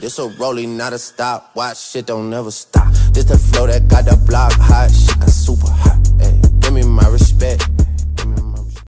This a rolling, not a stop. Watch, shit don't never stop. This the flow that got the block hot. Shit got super hot. Ay, give me my respect.